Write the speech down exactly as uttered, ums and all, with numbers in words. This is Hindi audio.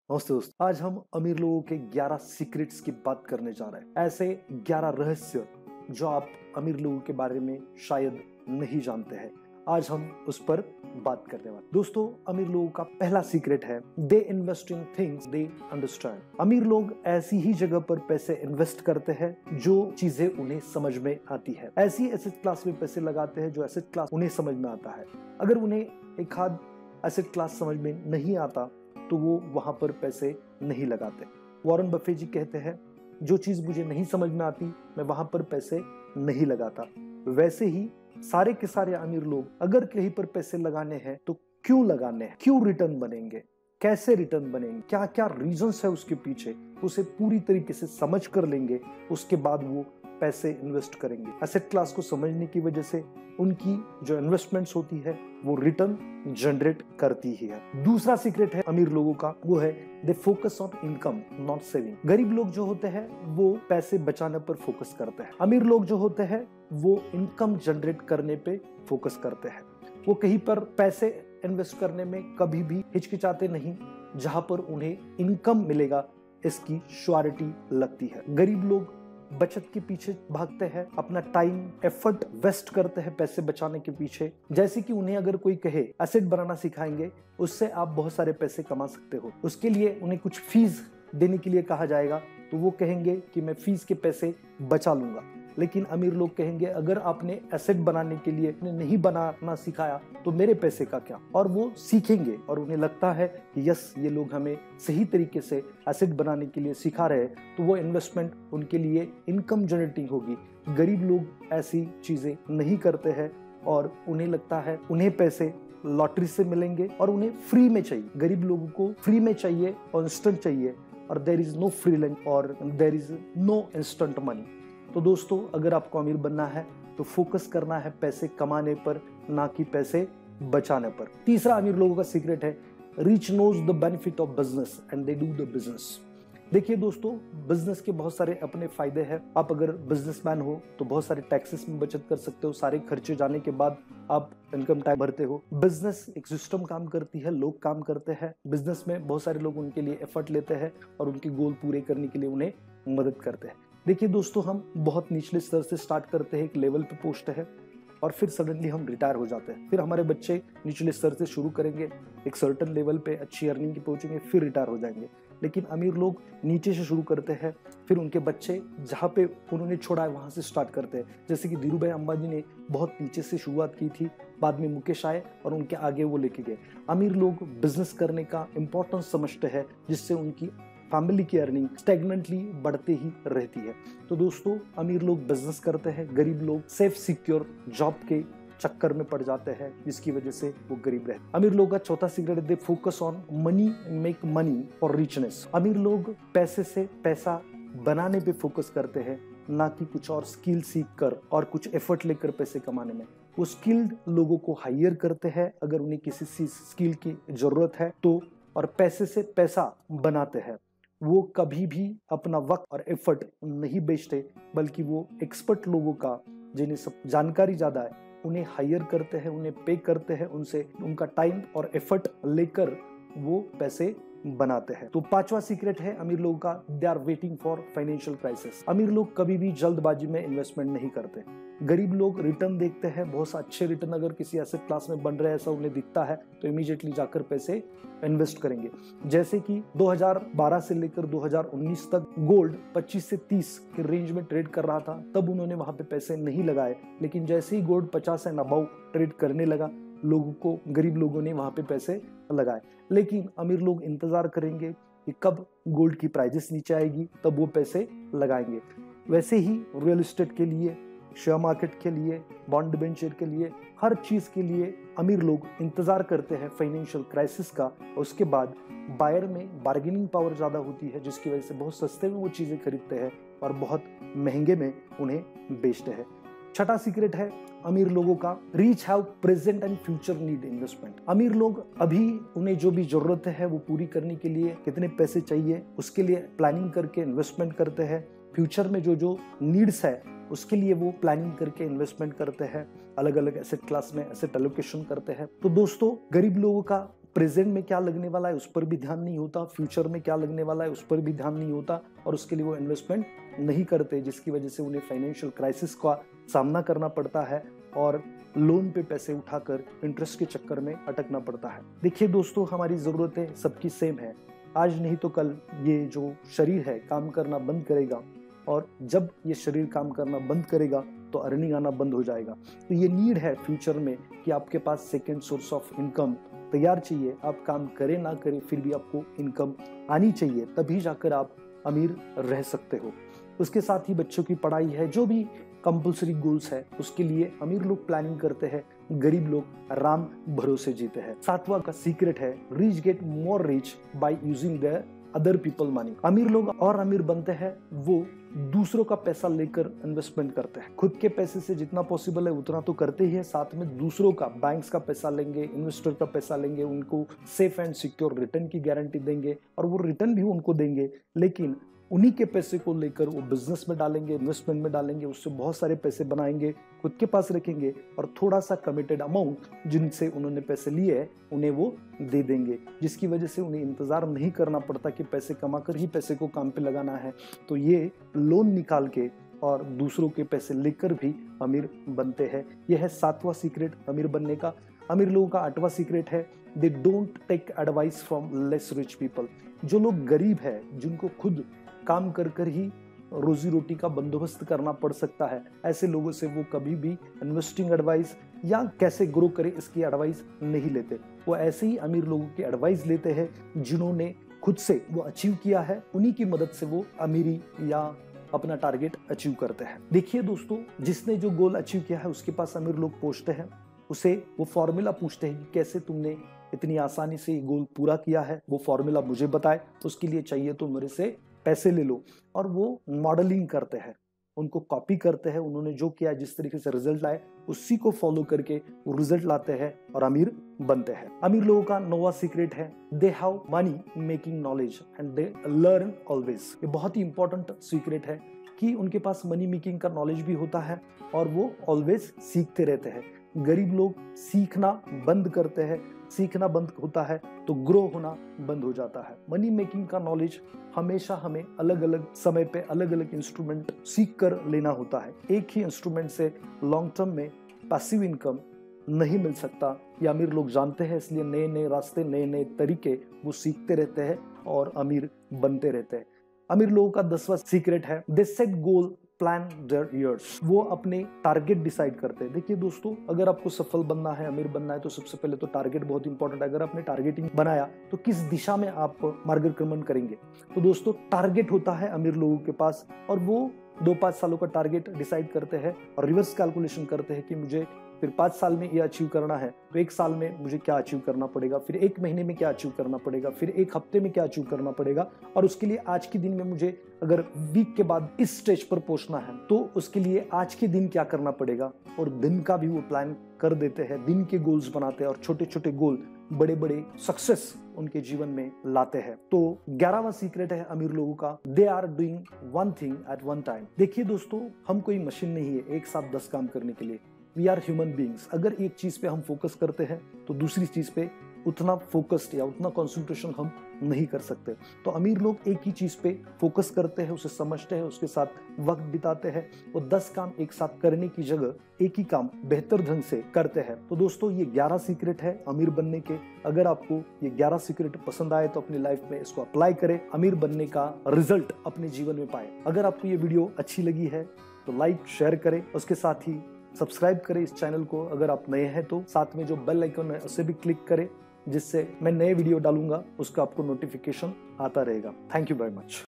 नमस्ते दोस्तों, आज हम अमीर लोगों के ग्यारह सीक्रेट्स की बात करने जा रहे हैं। ऐसे ग्यारह रहस्य जो आप अमीर लोगों के बारे में शायद नहीं जानते हैं, आज हम उस पर बात करने वाले। दोस्तों, अमीर लोगों का पहला सीक्रेट है they invest in things they understand. अमीर लोग ऐसी ही जगह पर पैसे इन्वेस्ट करते हैं जो चीजें उन्हें समझ में आती है। ऐसी एसेट क्लास में पैसे लगाते हैं जो एसेट क्लास उन्हें समझ में आता है। अगर उन्हें एक आध एसेट क्लास समझ में नहीं आता तो वो वहां पर पैसे नहीं लगाते। वॉरेन बफे जी कहते हैं, जो चीज मुझे नहीं समझ में आती मैं वहां पर पैसे नहीं लगाता। वैसे ही सारे के सारे अमीर लोग अगर कहीं पर पैसे लगाने हैं तो क्यों लगाने हैं, क्यों रिटर्न बनेंगे, कैसे रिटर्न बनेंगे, क्या क्या रीजंस है उसके पीछे, उसे पूरी तरीके से समझ कर लेंगे। उसके बाद वो पैसे इन्वेस्ट करेंगे। एसेट क्लास को समझने की वजह से उनकी जो इन्वेस्टमेंट्स होती है वो रिटर्न जनरेट करती ही है। दूसरा सीक्रेट है अमीर लोगों का, वो है they focus on income not saving. गरीब लोग जो होते हैं वो पैसे बचाने पर फोकस करते हैं। अमीर लोग जो होते हैं वो इनकम जनरेट करने पे फोकस करते हैं। वो कहीं पर पैसे इन्वेस्ट करने में कभी भी हिचकिचाते नहीं जहां पर उन्हें इनकम मिलेगा, इसकी श्योरिटी लगती है। गरीब लोग बचत के पीछे भागते हैं, अपना टाइम एफर्ट वेस्ट करते हैं पैसे बचाने के पीछे। जैसे कि उन्हें अगर कोई कहे एसेट बनाना सिखाएंगे, उससे आप बहुत सारे पैसे कमा सकते हो, उसके लिए उन्हें कुछ फीस देने के लिए कहा जाएगा तो वो कहेंगे कि मैं फीस के पैसे बचा लूंगा। लेकिन अमीर लोग कहेंगे अगर आपने एसेट बनाने के लिए नहीं बनाना सिखाया तो मेरे पैसे का क्या। और वो सीखेंगे और उन्हें लगता है कि यस, ये लोग हमें सही तरीके से एसेट बनाने के लिए सिखा रहे हैं, तो वो इन्वेस्टमेंट उनके लिए इनकम जनरेटिंग होगी। गरीब लोग ऐसी चीजें नहीं करते हैं और उन्हें लगता है उन्हें पैसे लॉटरी से मिलेंगे और उन्हें फ्री में चाहिए। गरीब लोगों को फ्री में चाहिए और इंस्टेंट चाहिए, और there is no free lunch और there is no instant money. तो दोस्तों, अगर आपको अमीर बनना है तो फोकस करना है पैसे कमाने पर, ना कि पैसे बचाने पर। तीसरा अमीर लोगों का सीक्रेट है rich knows the benefit of business and they do the business. देखिए दोस्तों, बिजनेस के बहुत सारे अपने फायदे हैं। आप अगर बिजनेसमैन हो तो बहुत सारे टैक्सेस में बचत कर सकते हो। सारे खर्चे जाने के बाद आप इनकम टैक्स भरते हो। बिजनेस एक सिस्टम काम करती है, लोग काम करते हैं। बिजनेस में बहुत सारे लोग उनके लिए एफर्ट लेते हैं और उनके गोल पूरे करने के लिए उन्हें मदद करते हैं। देखिए दोस्तों, हम बहुत निचले स्तर से स्टार्ट करते हैं, एक लेवल पे पोस्ट है और फिर सडनली हम रिटायर हो जाते हैं। फिर हमारे बच्चे निचले स्तर से शुरू करेंगे, एक सर्टेन लेवल पे अच्छी अर्निंग की पहुंचेंगे, फिर रिटायर हो जाएंगे। लेकिन अमीर लोग नीचे से शुरू करते हैं, फिर उनके बच्चे जहाँ पे उन्होंने छोड़ा है वहां से स्टार्ट करते हैं। जैसे कि धीरू भाई अंबानी ने बहुत नीचे से शुरुआत की थी, बाद में मुकेश आए और उनके आगे वो लेके गए। अमीर लोग बिजनेस करने का इंपॉर्टेंस समझते हैं, जिससे उनकी फैमिली की अर्निंग स्टेगनेंटली बढ़ती ही रहती है। तो दोस्तों, अमीर लोग बिजनेस करते हैं, गरीब लोग सेफ सिक्योर जॉब के चक्कर में पड़ जाते हैं, जिसकी वजह से वो गरीब रहते हैं। अमीर लोग का चौथा सीक्रेट है they focus on money make money for richness. अमीर लोग पैसे से पैसा बनाने पे फोकस करते हैं, ना कि कुछ और स्किल सीख कर और कुछ एफर्ट लेकर पैसे कमाने में। वो स्किल्ड लोगों को हायर करते हैं अगर उन्हें किसी स्किल की जरूरत है तो, और पैसे से पैसा बनाते हैं। वो कभी भी अपना वक्त और एफर्ट नहीं बेचते, बल्कि वो एक्सपर्ट लोगों का, जिन्हें सब जानकारी ज्यादा है, उन्हें हायर करते हैं, उन्हें पे करते हैं, उनसे उनका टाइम और एफर्ट लेकर वो पैसे बनाते हैं। तो पांचवा सीक्रेट है अमीर लोगों का they are waiting for financial crisis. अमीर लोग कभी भी जल्दबाजी में इन्वेस्टमेंट नहीं करते। गरीब लोग रिटर्न देखते हैं, बहुत सा अच्छे रिटर्न अगर किसी एसेट क्लास में बन रहे हैं ऐसा उन्हें दिखता है तो इमीडिएटली जाकर पैसे इन्वेस्ट करेंगे। जैसे कि दो हज़ार बारह से लेकर दो हज़ार उन्नीस तक गोल्ड पच्चीस से तीस के रेंज में ट्रेड कर रहा था, तब उन्होंने वहां पे पैसे नहीं लगाए। लेकिन जैसे ही गोल्ड पचास एंड अबव ट्रेड करने लगा, लोगों को, गरीब लोगों ने वहां पे पैसे लगाए। लेकिन अमीर लोग इंतजार करेंगे कि कब गोल्ड की प्राइजेस नीचे आएगी, तब वो पैसे लगाएंगे। वैसे ही रियल एस्टेट के लिए, शेयर मार्केट के लिए, बॉन्ड डिबेंचर के लिए, हर चीज के लिए अमीर लोग इंतजार करते हैं फाइनेंशियल क्राइसिस का। उसके बाद बायर में बार्गेनिंग पावर ज्यादा होती है, जिसकी वजह से बहुत सस्ते में वो चीजें खरीदते हैं और बहुत महंगे में उन्हें बेचते हैं। छठा सीक्रेट है अमीर लोगों का rich have present and future need investment. अमीर लोग अभी उन्हें जो भी जरूरत है वो पूरी करने के लिए कितने पैसे चाहिए उसके लिए प्लानिंग करके इन्वेस्टमेंट करते हैं। फ्यूचर में जो जो नीड्स है उसके लिए वो प्लानिंग करके इन्वेस्टमेंट करते हैं, अलग अलग एसेट क्लास में एसेट एलोकेशन करते हैं। तो दोस्तों, गरीब लोगों का प्रेजेंट में क्या लगने वाला है उस पर भी ध्यान नहीं होता, फ्यूचर में क्या लगने वाला है उस पर भी ध्यान नहीं होता, और उसके लिए वो इन्वेस्टमेंट नहीं करते, जिसकी वजह से उन्हें फाइनेंशियल क्राइसिस का सामना करना पड़ता है और लोन पे पैसे उठाकर इंटरेस्ट के चक्कर में अटकना पड़ता है। देखिए दोस्तों, हमारी ज़रूरतें सबकी सेम है। आज नहीं तो कल ये जो शरीर है काम करना बंद करेगा, और जब ये शरीर काम करना बंद करेगा तो अर्निंग आना बंद हो जाएगा। तो ये नीड है फ्यूचर में कि आपके पास सेकेंड सोर्स ऑफ इनकम तैयार चाहिए। आप काम करें ना करें फिर भी आपको इनकम आनी चाहिए, तभी जाकर आप अमीर रह सकते हो। उसके साथ ही बच्चों की पढ़ाई है, जो भी कंपल्सरी गोल्स है उसके लिए अमीर लोग प्लानिंग करते हैं, गरीब लोग आराम भरोसे जीते हैं। सातवां का सीक्रेट है rich get more rich by using their other people money. अमीर लोग और अमीर बनते हैं वो दूसरों का पैसा लेकर इन्वेस्टमेंट करते हैं। खुद के पैसे से जितना पॉसिबल है उतना तो करते ही है, साथ में दूसरों का, बैंक्स का पैसा लेंगे, इन्वेस्टर का पैसा लेंगे, उनको सेफ एंड सिक्योर रिटर्न की गारंटी देंगे और वो रिटर्न भी उनको देंगे, लेकिन उन्हीं के पैसे को लेकर वो बिजनेस में डालेंगे, इन्वेस्टमेंट में डालेंगे, उससे बहुत सारे पैसे बनाएंगे, खुद के पास रखेंगे और थोड़ा सा कमिटेड अमाउंट जिनसे उन्होंने पैसे लिए हैं उन्हें वो दे देंगे, जिसकी वजह से उन्हें इंतजार नहीं करना पड़ता कि पैसे कमाकर ही पैसे को काम पे लगाना है। तो ये लोन निकाल के और दूसरों के पैसे लेकर भी अमीर बनते हैं। यह है सातवां सीक्रेट अमीर बनने का। अमीर लोगों का आठवां सीक्रेट है they don't take advice from less rich people. जो लोग गरीब है, जिनको खुद काम कर कर ही रोजी रोटी का बंदोबस्त करना पड़ सकता है, ऐसे लोगों से वो कभी भी इन्वेस्टिंग एडवाइस या कैसे ग्रो करें इसकी एडवाइस नहीं लेते। वो ऐसे ही अमीर लोगों की एडवाइस लेते हैं जिन्होंने खुद से वो अचीव किया है, उन्हीं की मदद से वो अमीरी या अपना टारगेट अचीव करते हैं। देखिए दोस्तों, जिसने जो गोल अचीव किया है उसके पास अमीर लोग पहुंचते हैं, उसे वो फॉर्मूला पूछते हैं कि कैसे तुमने इतनी आसानी से ये गोल पूरा किया है, वो फॉर्मूला मुझे बताए, तो उसके लिए चाहिए तो मेरे से पैसे ले लो। और वो मॉडलिंग करते हैं, उनको कॉपी करते हैं, उन्होंने जो किया, जिस तरीके से रिजल्ट लाए उसी को फॉलो करके वो रिजल्ट लाते हैं और अमीर बनते हैं। अमीर लोगों का नौवां सीक्रेट है they have money making knowledge and they learn always. ये बहुत ही इंपॉर्टेंट सीक्रेट है कि उनके पास मनी मेकिंग का नॉलेज भी होता है और वो ऑलवेज सीखते रहते हैं। गरीब लोग सीखना बंद करते हैं, सीखना बंद होता है तो ग्रो होना बंद हो जाता है। मनी मेकिंग का नॉलेज हमेशा हमें अलग अलग समय पे अलग अलग इंस्ट्रूमेंट सीख कर लेना होता है। एक ही इंस्ट्रूमेंट से लॉन्ग टर्म में पैसिव इनकम नहीं मिल सकता, ये अमीर लोग जानते हैं, इसलिए नए नए रास्ते, नए नए तरीके वो सीखते रहते हैं और अमीर बनते रहते हैं। अमीर लोगों का दसवां सीक्रेट है they set goal plan their years. वो अपने टारगेट डिसाइड करते हैं। देखिए दोस्तों, अगर आपको सफल बनना है, अमीर बनना है, तो सबसे पहले तो टारगेट बहुत इंपॉर्टेंट है। अगर आपने टारगेटिंग बनाया तो किस दिशा में आप मार्गक्रमण करेंगे। तो दोस्तों, टारगेट होता है अमीर लोगों के पास और वो दो पाँच सालों का टारगेट डिसाइड करते हैं और रिवर्स कैलकुलेशन करते हैं कि मुझे फिर पाँच साल में ये अचीव करना है तो एक साल में मुझे क्या अचीव करना पड़ेगा, फिर एक महीने में क्या अचीव करना पड़ेगा, फिर एक हफ्ते में क्या अचीव करना पड़ेगा, और उसके लिए आज के दिन में मुझे अगर वीक के बाद इस स्टेज पर पहुंचना है तो उसके लिए आज के दिन क्या करना पड़ेगा, और दिन का भी वो प्लान कर देते हैं, दिन के गोल्स बनाते हैं और छोटे छोटे गोल बड़े बड़े सक्सेस उनके जीवन में लाते हैं। तो ग्यारहवां सीक्रेट है अमीर लोगों का they are doing one thing at one time. देखिए दोस्तों, हम कोई मशीन नहीं है एक साथ दस काम करने के लिए। We are human beings. अगर एक चीज पे हम फोकस करते हैं तो दूसरी चीज पे उतना फोकस्ड या उतना कंसंट्रेशन हम नहीं कर सकते। तो अमीर लोग एक ही चीज पे फोकस करते हैं, उसे समझते हैं, उसके साथ वक्त बिताते हैं। वो दस काम एक साथ करने की जगह एक ही काम बेहतर ढंग से करते हैं। तो दोस्तों, ये ग्यारह सीक्रेट है अमीर बनने के। अगर आपको ये ग्यारह सीक्रेट पसंद आए तो अपनी लाइफ में इसको अप्लाई करें, अमीर बनने का रिजल्ट अपने जीवन में पाए। अगर आपको ये वीडियो अच्छी लगी है तो लाइक शेयर करें, उसके साथ ही सब्सक्राइब करें इस चैनल को। अगर आप नए हैं तो साथ में जो बेल आइकन है उसे भी क्लिक करें, जिससे मैं नए वीडियो डालूंगा उसका आपको नोटिफिकेशन आता रहेगा। Thank you very much.